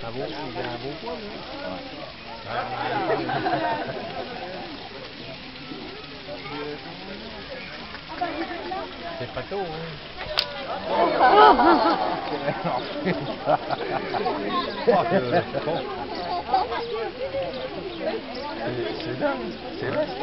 Il a un beau poids, c'est pas tôt, c'est dingue, c'est là.